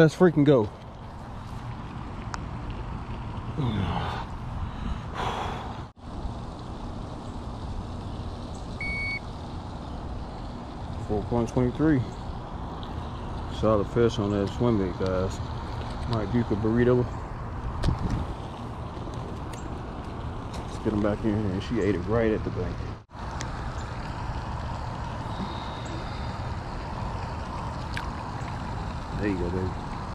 Let's freaking go. $4.23. Solid fish on that swim bait, guys. Might duke a burrito. Let's get him back in here. And she ate it right at the bank. There you go, baby.